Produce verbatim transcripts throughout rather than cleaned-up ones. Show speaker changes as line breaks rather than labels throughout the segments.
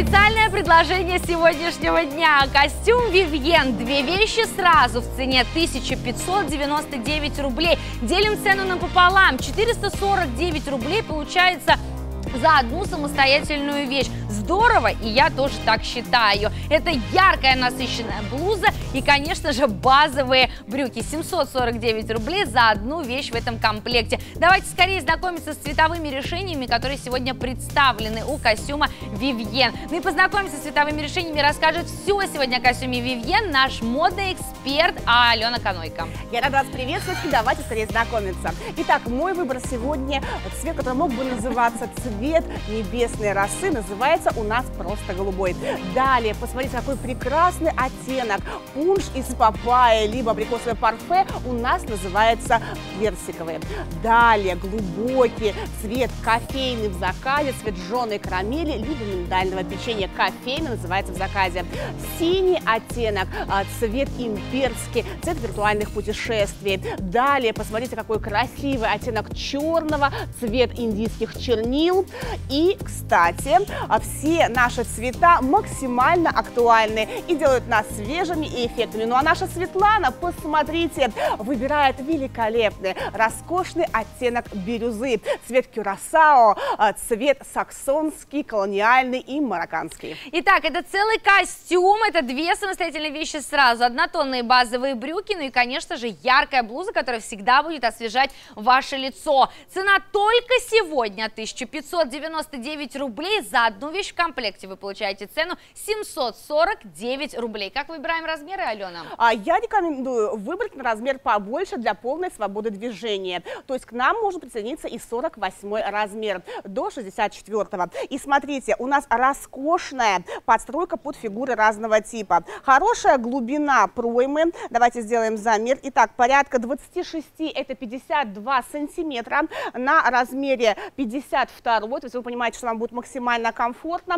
Специальное предложение сегодняшнего дня. Костюм Vivienne. Две вещи сразу в цене тысяча пятьсот девяносто девять рублей. Делим цену напополам. четыреста сорок девять рублей получается за одну самостоятельную вещь. Здорово, и я тоже так считаю. Это яркая насыщенная блуза и, конечно же, базовые брюки. семьсот сорок девять рублей за одну вещь в этом комплекте. Давайте скорее знакомиться с цветовыми решениями, которые сегодня представлены у костюма Vivienne. Ну и познакомиться с цветовыми решениями расскажет все сегодня о костюме Vivienne наш модный эксперт Алена Канойко.
Я рада вас приветствовать и давайте скорее знакомиться. Итак, мой выбор сегодня цвет, который мог бы называться цвет небесной росы, называется у нас просто голубой. Далее, посмотрите, какой прекрасный оттенок. Пунш из папайи, либо абрикосовое парфе у нас называется персиковый. Далее, глубокий цвет кофейный в заказе, цвет жженой карамели, либо миндального печенья. Кофейный называется в заказе. Синий оттенок, цвет имперский, цвет виртуальных путешествий. Далее, посмотрите, какой красивый оттенок черного, цвет индийских чернил. И, кстати, все наши цвета максимально актуальны и делают нас свежими и эффектными. Ну а наша Светлана, посмотрите, выбирает великолепный, роскошный оттенок бирюзы, цвет кюрасао, цвет саксонский, колониальный и марокканский.
Итак, это целый костюм, это две самостоятельные вещи сразу, однотонные базовые брюки, ну и, конечно же, яркая блуза, которая всегда будет освежать ваше лицо. Цена только сегодня тысяча пятьсот девяносто девять рублей за одну вещь в комплекте. Вы получаете цену семьсот сорок девять рублей. Как выбираем размеры, Алена?
А я рекомендую выбрать на размер побольше для полной свободы движения. То есть к нам может присоединиться и сорок восьмой размер до шестьдесят четвёртого. И смотрите, у нас роскошная подстройка под фигуры разного типа. Хорошая глубина проймы. Давайте сделаем замер. Итак, порядка двадцати шести, это пятьдесят два сантиметра на размере пятьдесят два. То есть вы понимаете, что вам будет максимально комфортно.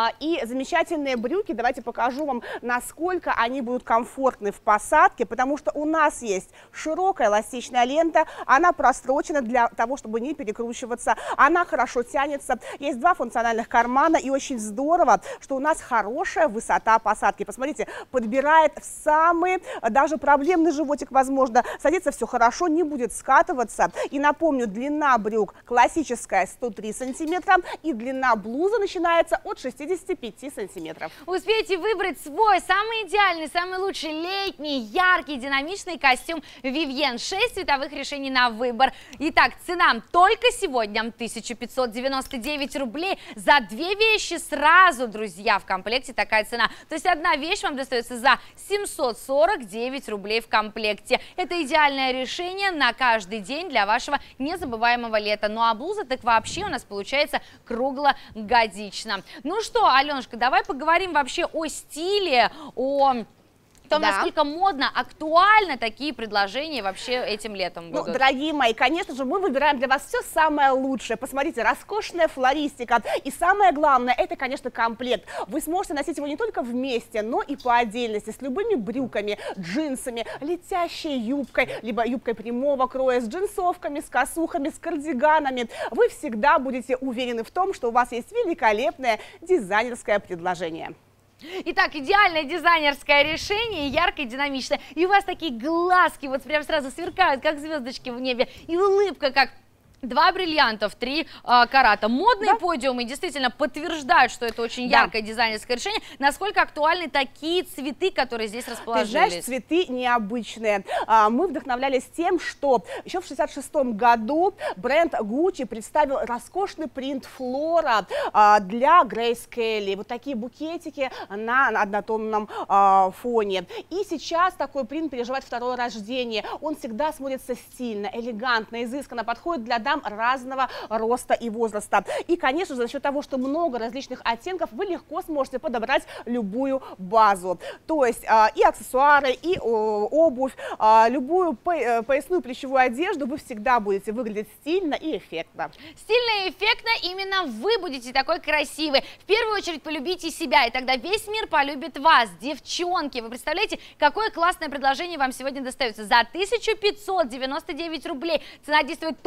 И замечательные брюки, давайте покажу вам, насколько они будут комфортны в посадке, потому что у нас есть широкая эластичная лента, она прострочена для того, чтобы не перекручиваться, она хорошо тянется, есть два функциональных кармана, и очень здорово, что у нас хорошая высота посадки. Посмотрите, подбирает в самый, даже проблемный животик, возможно, садится все хорошо, не будет скатываться. И напомню, длина брюк классическая сто три сантиметра, и длина блузы начинается от шестидесяти пяти сантиметров.
Успейте выбрать свой самый идеальный, самый лучший летний, яркий, динамичный костюм Vivienne. шесть цветовых решений на выбор. Итак, цена только сегодня тысяча пятьсот девяносто девять рублей за две вещи сразу, друзья, в комплекте такая цена. То есть одна вещь вам достается за семьсот сорок девять рублей в комплекте. Это идеальное решение на каждый день для вашего незабываемого лета. Ну а блуза так вообще у нас получается круглогодично. Ну что, Аленушка, давай поговорим вообще о стиле, о том, да, насколько модно, актуально такие предложения вообще этим летом будут.
Ну, дорогие мои, конечно же, мы выбираем для вас все самое лучшее. Посмотрите, роскошная флористика. И самое главное, это, конечно, комплект. Вы сможете носить его не только вместе, но и по отдельности, с любыми брюками, джинсами, летящей юбкой, либо юбкой прямого кроя, с джинсовками, с косухами, с кардиганами. Вы всегда будете уверены в том, что у вас есть великолепное дизайнерское предложение.
Итак, идеальное дизайнерское решение, яркое, динамичное. И у вас такие глазки вот прям сразу сверкают, как звездочки в небе. И улыбка, как два бриллианта в три а, карата. Модные, да, подиумы действительно подтверждают, что это очень яркое, да, дизайнерское решение. Насколько актуальны такие цветы, которые здесь расположились?
Ты знаешь, цветы необычные. А, мы вдохновлялись тем, что еще в шестьдесят шестом году бренд Gucci представил роскошный принт флора а, для Грейс Келли. Вот такие букетики на, на однотонном а, фоне. И сейчас такой принт переживает второе рождение. Он всегда смотрится стильно, элегантно, изысканно, подходит для дам разного роста и возраста. И, конечно же, за счет того, что много различных оттенков, вы легко сможете подобрать любую базу. То есть а, и аксессуары, и о, обувь, а, любую по, поясную плечевую одежду вы всегда будете выглядеть стильно и эффектно.
Стильно и эффектно именно вы будете такой красивый. В первую очередь полюбите себя, и тогда весь мир полюбит вас. Девчонки, вы представляете, какое классное предложение вам сегодня достается? За тысячу пятьсот девяносто девять рублей. Цена действует только сегодня.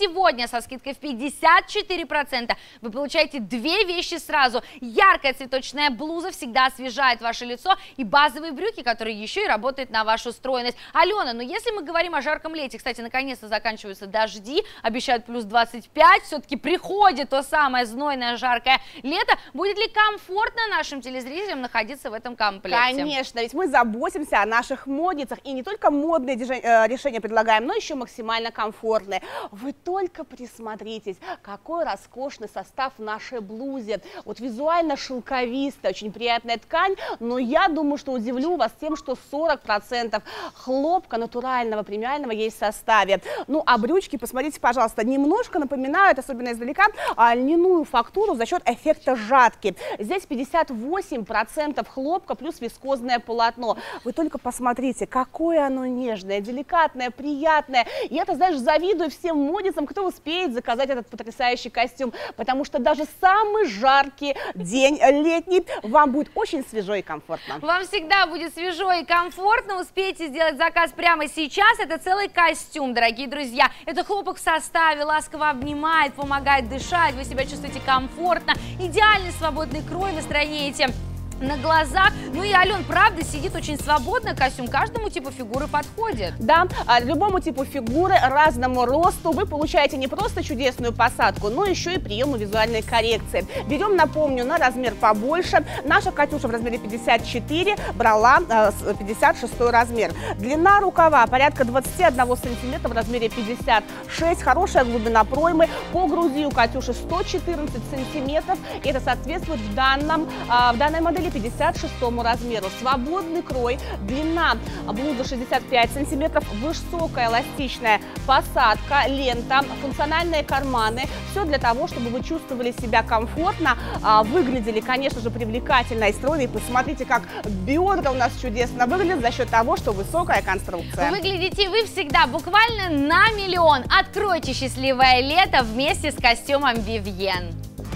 сегодня со скидкой в пятьдесят четыре процента вы получаете две вещи сразу. Яркая цветочная блуза всегда освежает ваше лицо, и базовые брюки, которые еще и работают на вашу стройность. Алена, ну если мы говорим о жарком лете, кстати, наконец-то заканчиваются дожди, обещают плюс двадцать пять, все-таки приходит то самое знойное жаркое лето. Будет ли комфортно нашим телезрителям находиться в этом комплекте?
Конечно, ведь мы заботимся о наших модницах, и не только модные решения предлагаем, но еще максимально комфортные. Вы только присмотритесь, какой роскошный состав в нашей блузе. Вот визуально шелковистая, очень приятная ткань, но я думаю, что удивлю вас тем, что сорок процентов хлопка натурального, премиального есть в составе. Ну, а брючки, посмотрите, пожалуйста, немножко напоминают, особенно издалека, льняную фактуру за счет эффекта жатки. Здесь пятьдесят восемь процентов хлопка плюс вискозное полотно. Вы только посмотрите, какое оно нежное, деликатное, приятное. И это, знаешь, завидую всем модницам, кто успеет заказать этот потрясающий костюм, потому что даже самый жаркий день летний вам будет очень свежо и комфортно.
Вам всегда будет свежо и комфортно. Успейте сделать заказ прямо сейчас. Это целый костюм, дорогие друзья. Это хлопок в составе, ласково обнимает, помогает дышать. Вы себя чувствуете комфортно. Идеальный свободный крой вы строите на глазах. Ну и, Ален, правда, сидит очень свободно, костюм каждому типу фигуры подходит.
Да, любому типу фигуры, разному росту вы получаете не просто чудесную посадку, но еще и приемы визуальной коррекции. Берем, напомню, на размер побольше. Наша Катюша в размере пятьдесят четыре брала пятьдесят шестой размер. Длина рукава порядка двадцати одного сантиметра в размере пятьдесят шесть. Хорошая глубина проймы. По груди у Катюши сто четырнадцать сантиметров. Это соответствует в, данном, в данной модели пятьдесят шестому размеру. Свободный крой, длина блузы шестьдесят пять сантиметров, высокая эластичная посадка, лента, функциональные карманы. Все для того, чтобы вы чувствовали себя комфортно, выглядели, конечно же, привлекательно и стройно. И посмотрите, как бедра у нас чудесно выглядят за счет того, что высокая конструкция.
Выглядите вы всегда буквально на миллион. Откройте счастливое лето вместе с костюмом Vivienne.